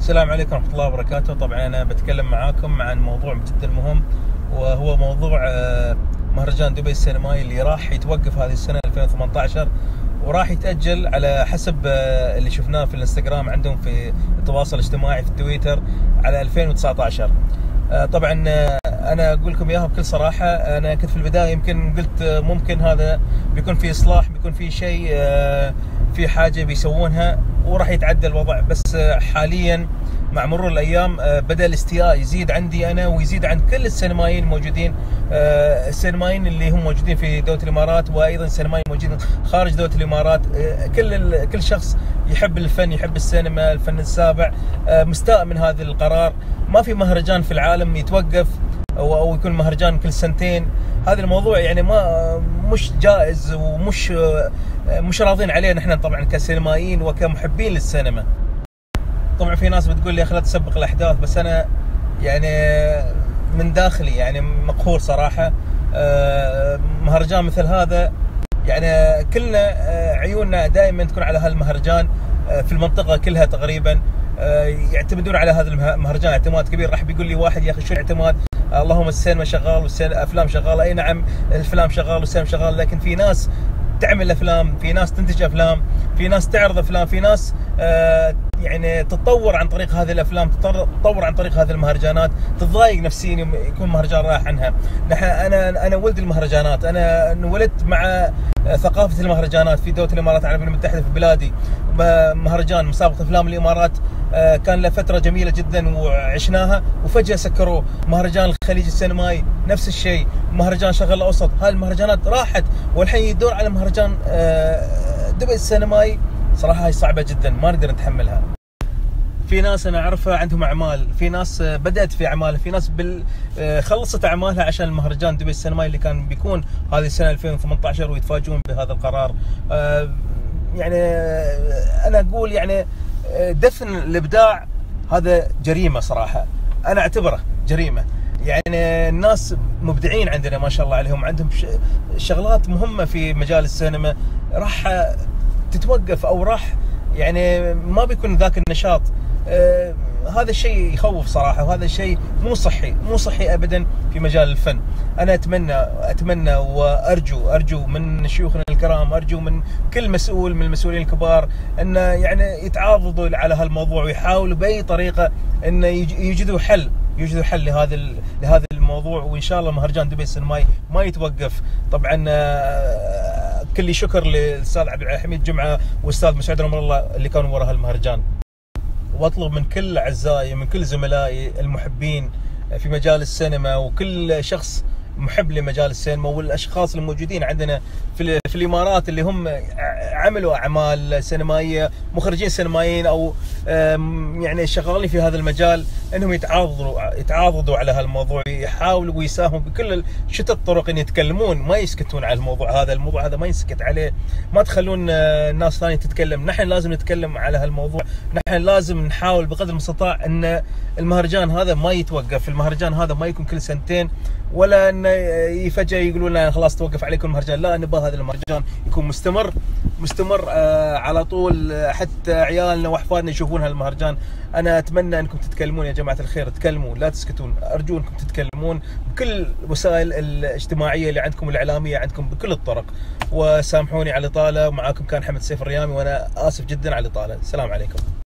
السلام عليكم ورحمة الله وبركاته. طبعا أنا بتكلم معاكم عن موضوع جدا مهم، وهو موضوع مهرجان دبي السينمائي اللي راح يتوقف هذه السنة 2018، وراح يتأجل على حسب اللي شفناه في الانستغرام عندهم في التواصل الاجتماعي في التويتر على 2019. طبعا أنا أقول لكم إياها بكل صراحة. أنا كنت في البداية يمكن قلت ممكن هذا بيكون في إصلاح، بيكون في شيء، في حاجة بيسوونها وراح يتعدل الوضع، بس حاليا مع مرور الايام بدا الاستياء يزيد عندي انا ويزيد عند كل السينمائيين الموجودين، السينمائيين اللي هم موجودين في دوله الامارات، وايضا السينمائيين موجودين خارج دوله الامارات. كل شخص يحب الفن، يحب السينما، الفن السابع، مستاء من هذا القرار. ما في مهرجان في العالم يتوقف او يكون مهرجان كل سنتين. هذا الموضوع يعني مش جائز، ومش مش راضين عليه نحن طبعا كسينمائيين وكمحبين للسينما. طبعا في ناس بتقول لي لا تسبق الاحداث، بس انا يعني من داخلي يعني مقهور صراحه. مهرجان مثل هذا يعني كلنا عيوننا دائما تكون على هالمهرجان، في المنطقه كلها تقريبا يعتمدون على هذا المهرجان اعتماد كبير. راح بيقول لي واحد يا اخي شو الاعتماد؟ اللهم السينما شغال والافلام شغاله. اي نعم الافلام شغال والسينما شغال، لكن في ناس تعمل افلام، في ناس تنتج افلام، في ناس تعرض افلام، في ناس يعني تتطور عن طريق هذه الافلام، تتطور عن طريق هذه المهرجانات، تتضايق نفسيا يكون مهرجان رايح عنها. انا ولد المهرجانات، انا انولدت مع ثقافه المهرجانات في دوله الامارات العربيه المتحده في بلادي. مهرجان مسابقه افلام الامارات كان له فتره جميله جدا وعشناها، وفجاه سكروه. مهرجان الخليج السينمائي نفس الشيء، مهرجان شرق الاوسط، هاي المهرجانات راحت، والحين يدور على مهرجان دبي السينمائي. صراحه هاي صعبه جدا، ما نقدر نتحملها. في ناس انا اعرفها عندهم اعمال، في ناس بدات في اعمالها، في ناس خلصت اعمالها عشان المهرجان دبي السينمائي اللي كان بيكون هذه السنه 2018، ويتفاجئون بهذا القرار. يعني انا اقول يعني دفن الابداع هذا جريمه صراحه، انا اعتبره جريمه. يعني الناس مبدعين عندنا ما شاء الله عليهم، عندهم شغلات مهمه في مجال السينما، راح تتوقف او راح يعني ما بيكون ذاك النشاط. هذا الشيء يخوف صراحه، وهذا الشيء مو صحي ابدا في مجال الفن. انا اتمنى وارجو من شيوخنا الكرام، ارجو من كل مسؤول من المسؤولين الكبار ان يعني يتعاضدوا على هالموضوع، ويحاولوا باي طريقه ان يجدوا حل لهذا الموضوع. وان شاء الله مهرجان دبي السينمائي ما يتوقف. طبعا كل شكر للاستاذ عبد الحميد جمعه والاستاذ مسعود رحمه الله اللي كانوا وراء هالمهرجان. واطلب من كل اعزائي، من كل زملائي المحبين في مجال السينما، وكل شخص محب لمجال السينما، والاشخاص الموجودين عندنا في الامارات اللي هم عملوا اعمال سينمائيه، مخرجين سينمائيين او يعني شغالين في هذا المجال، انهم يتعاضدوا على هالموضوع، يحاولوا ويساهموا بكل شتى الطرق ان يتكلمون، ما يسكتون على الموضوع هذا ما ينسكت عليه. ما تخلون الناس ثانيه تتكلم، نحن لازم نتكلم على هالموضوع. نحن لازم نحاول بقدر المستطاع ان المهرجان هذا ما يتوقف، المهرجان هذا ما يكون كل سنتين، ولا ان فجاه يقولون لنا خلاص توقف عليكم المهرجان. لا، نبغى هذا المهرجان يكون مستمر على طول، حتى عيالنا واحفادنا يشوفون هالمهرجان. انا اتمنى انكم تتكلمون يا جماعه الخير، تكلمون لا تسكتون، ارجو انكم تتكلمون بكل الوسائل الاجتماعيه اللي عندكم، الاعلاميه عندكم، بكل الطرق. وسامحوني على الاطاله، معاكم كان حمد سيف الريامي، وانا اسف جدا على الاطاله. السلام عليكم.